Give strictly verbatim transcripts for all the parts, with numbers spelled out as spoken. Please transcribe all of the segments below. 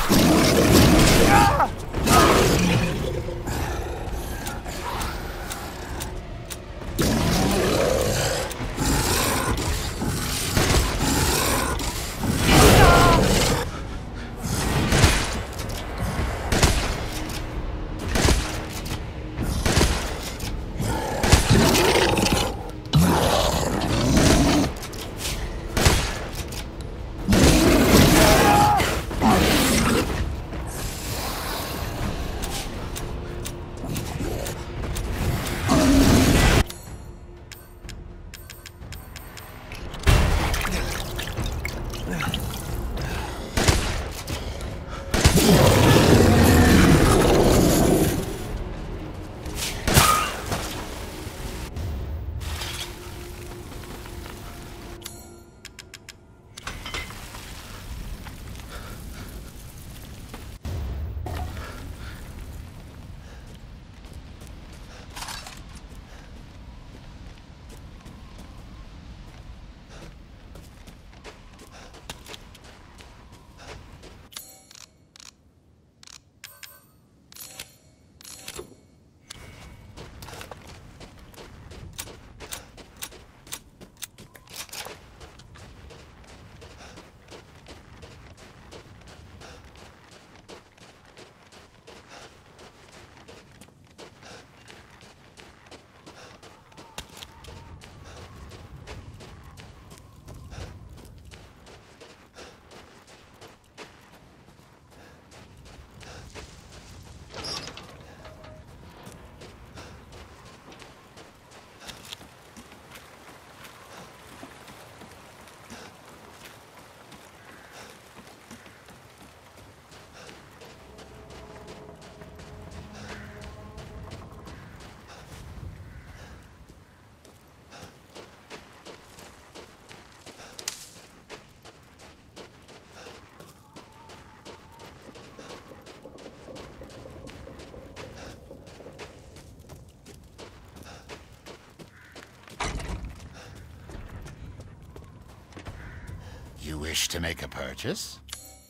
You wish to make a purchase?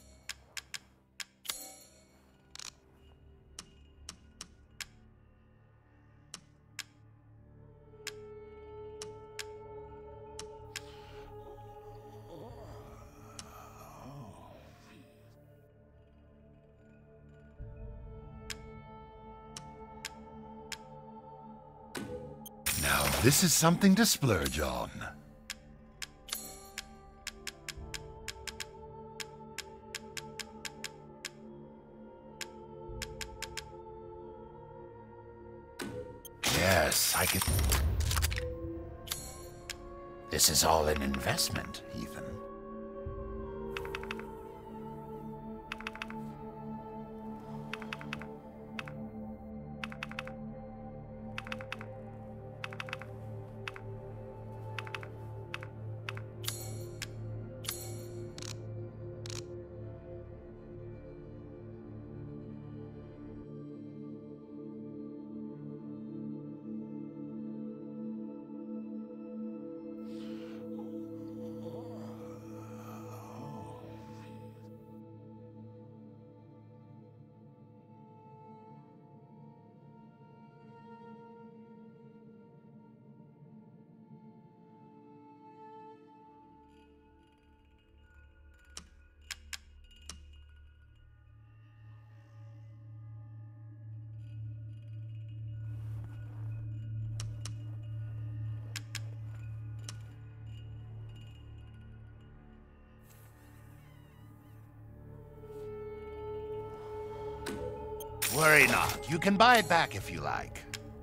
Now, this is something to splurge on. Yes, I can... This is all an investment, Ethan. Worry not. You can buy it back if you like.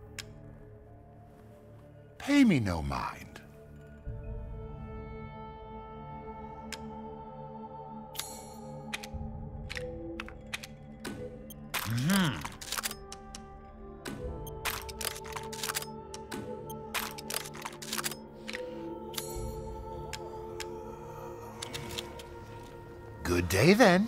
Pay me no mind. Hmm. Good day, then.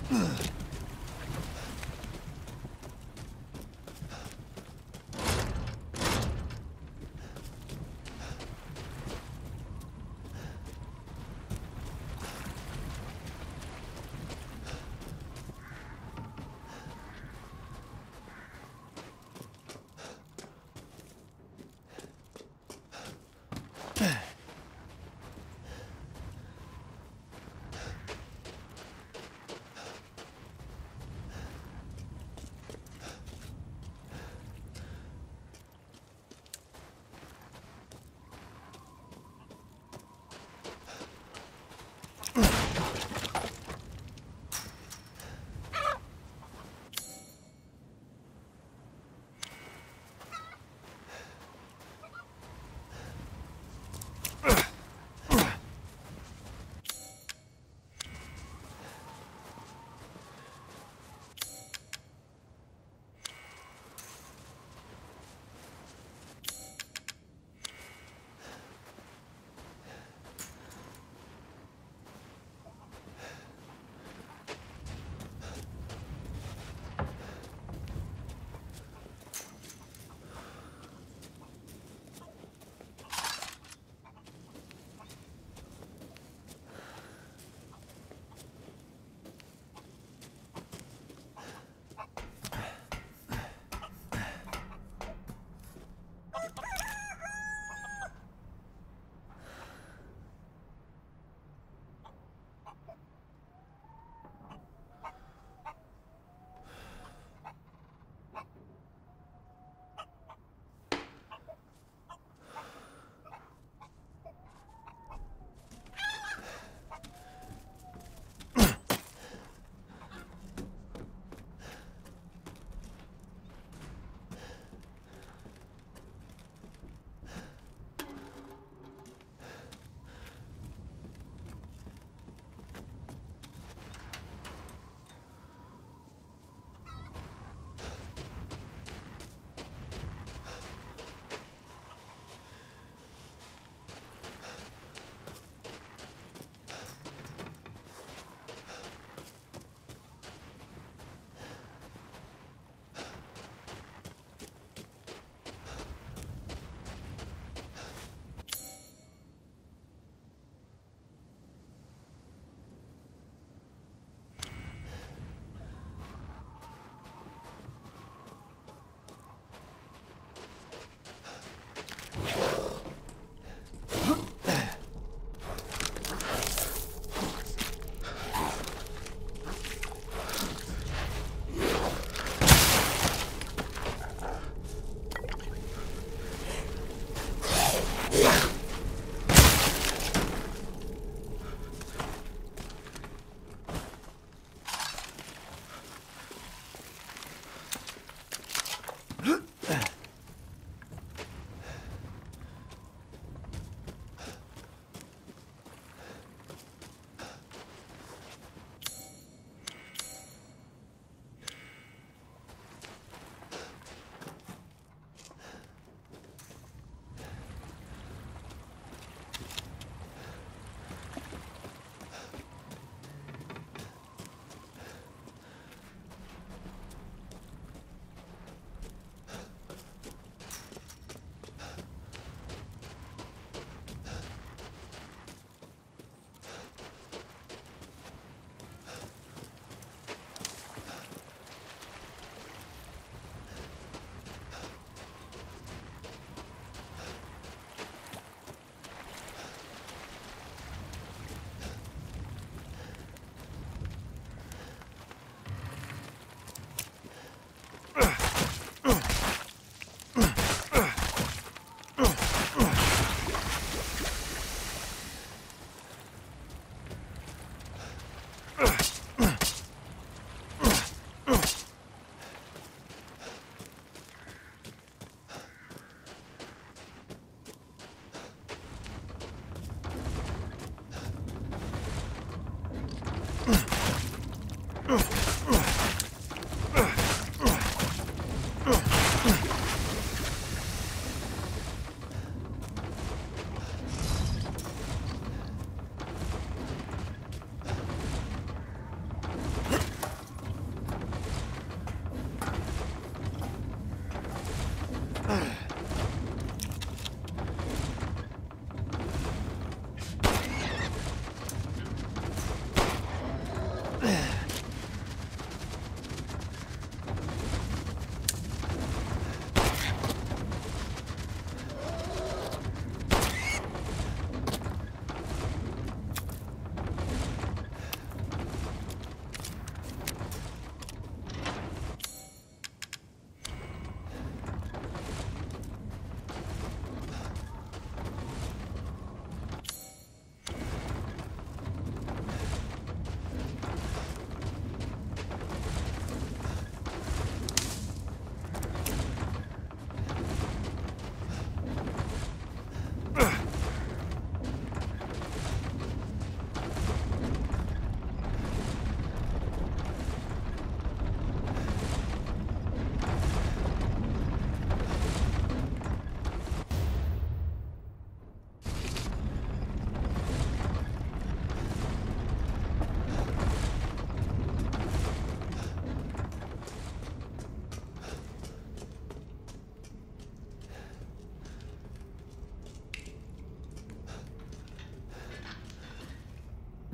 Huh?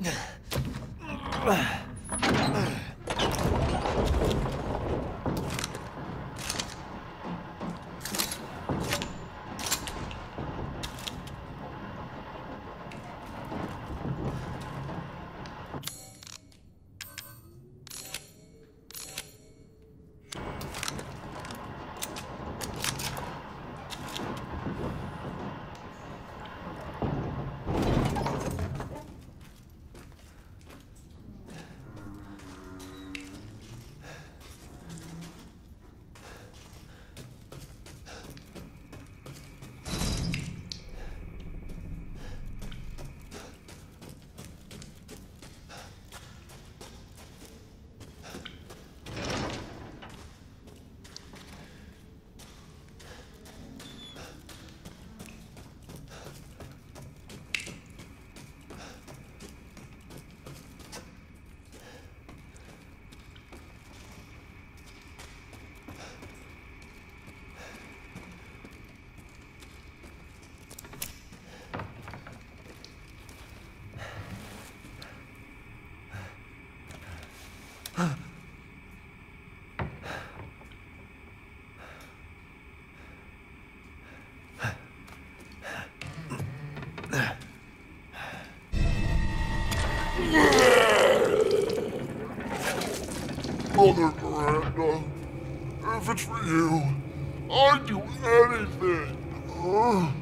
Mother Miranda, if it's for you, I'd do anything. Uh.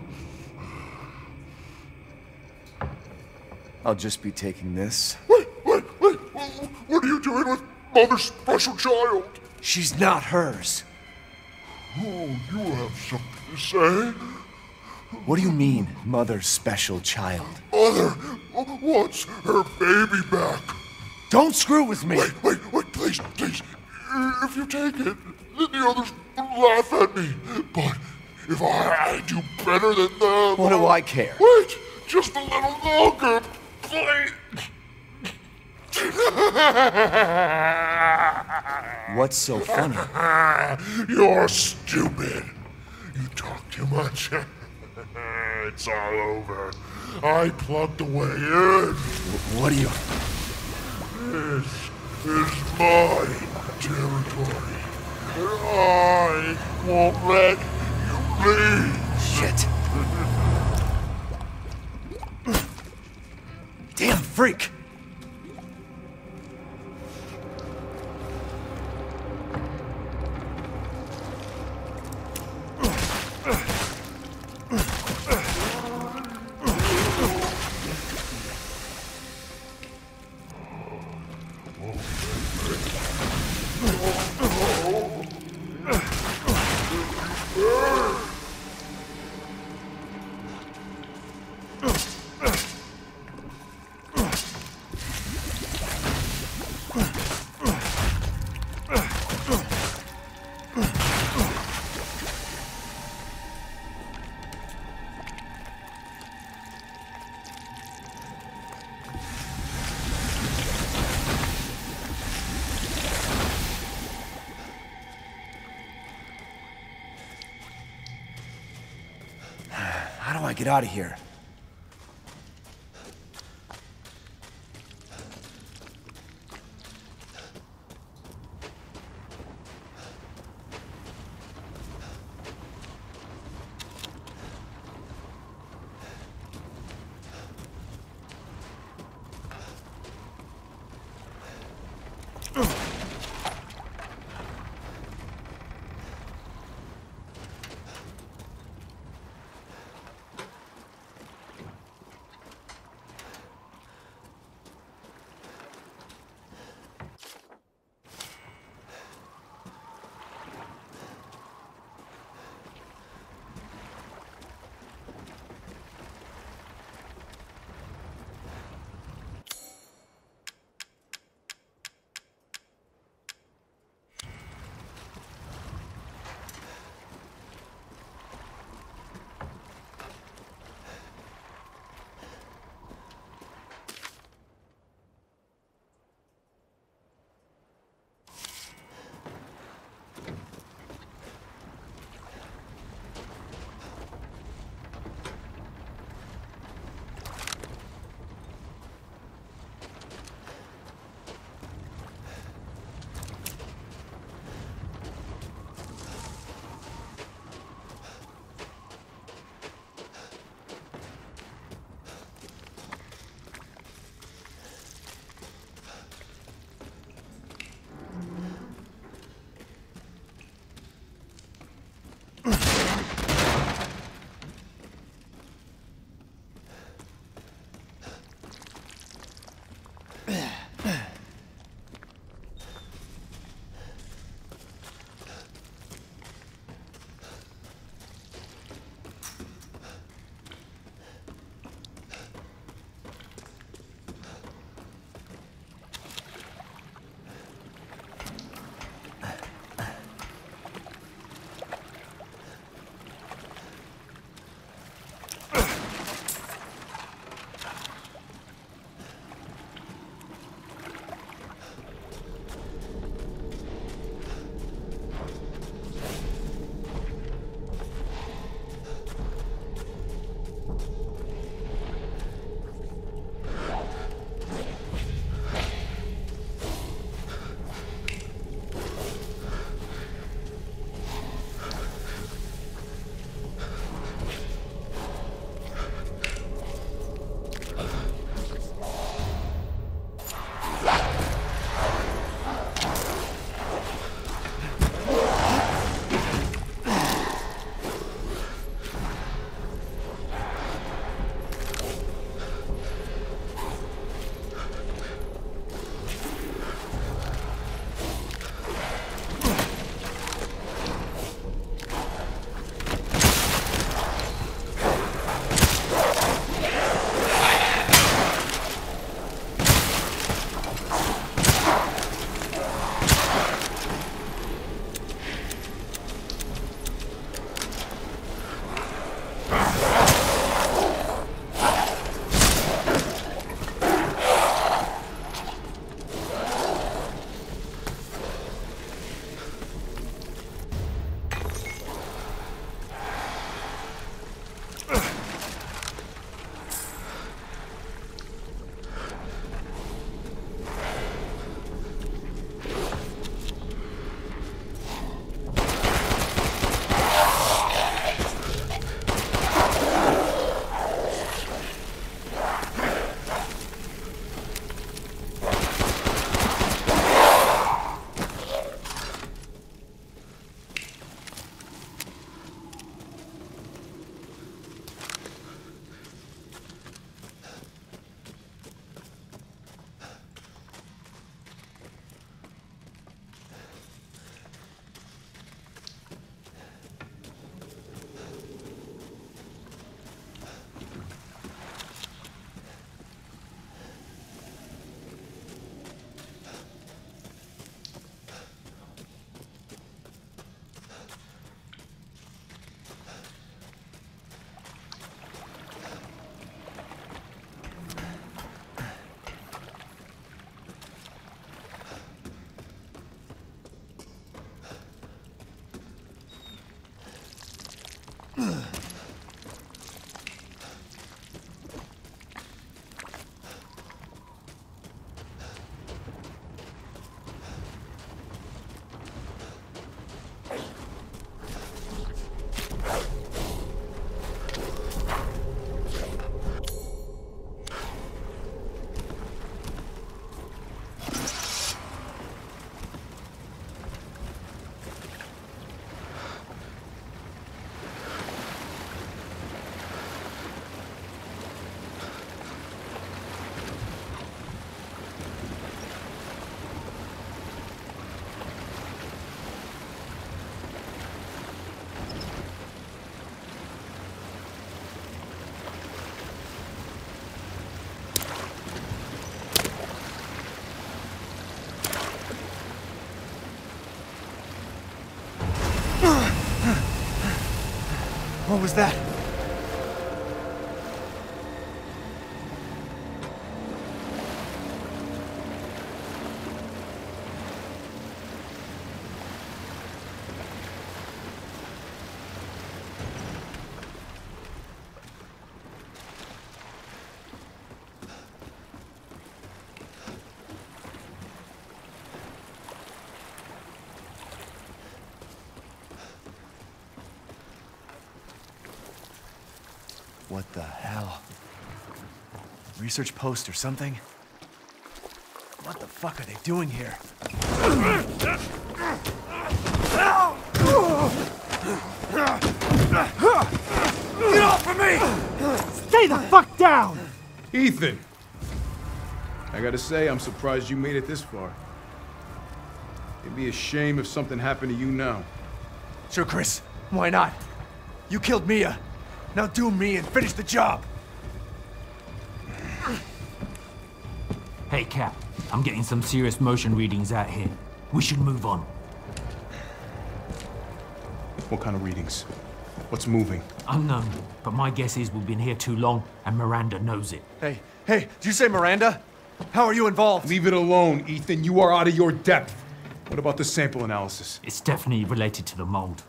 I'll just be taking this. Wait, wait, wait! What are you doing with Mother's special child? She's not hers. Oh, you have something to say? What do you mean, Mother's special child? Mother wants her baby back. Don't screw with me! Wait, wait, wait, please, please. If you take it, then the others will laugh at me. But if I do better than them... What do I care? Wait, just a little longer, please. What's so funny? You're stupid. You talk too much. It's all over. I plugged the way in. What do you... This is my territory. And I won't let you leave. Shit. Damn freak! How do I get out of here? What was that? What the hell? Research post or something? What the fuck are they doing here? Get off of me! Stay the fuck down! Ethan! I gotta say, I'm surprised you made it this far. It'd be a shame if something happened to you now. Sure, Chris. Why not? You killed Mia. Now do me and finish the job. Hey, Cap. I'm getting some serious motion readings out here. We should move on. What kind of readings? What's moving? Unknown, but my guess is we've been here too long, and Miranda knows it. Hey, hey, did you say Miranda? How are you involved? Leave it alone, Ethan. You are out of your depth. What about the sample analysis? It's definitely related to the mold.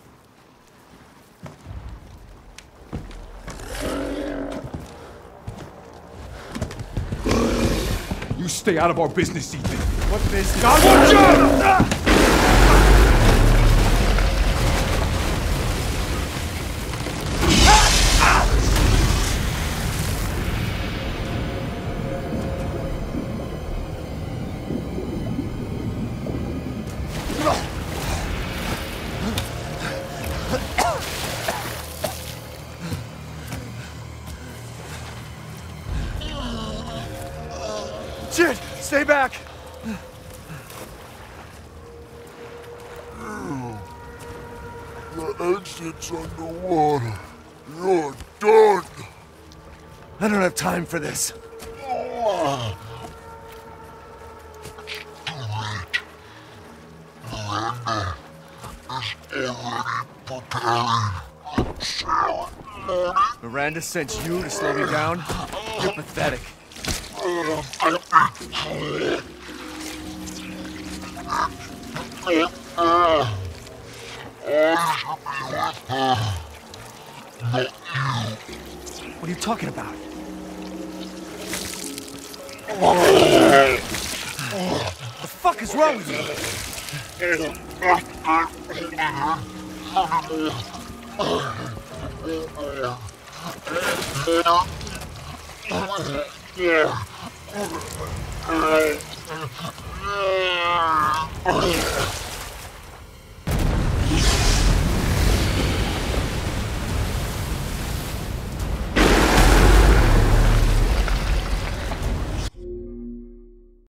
You stay out of our business, Ethan. What business? God, watch out! Shit! Stay back! The exit's underwater. You're done. I don't have time for this. Miranda sent you to slow me down? You're pathetic. What are you talking about? What the fuck is wrong with you? Yeah.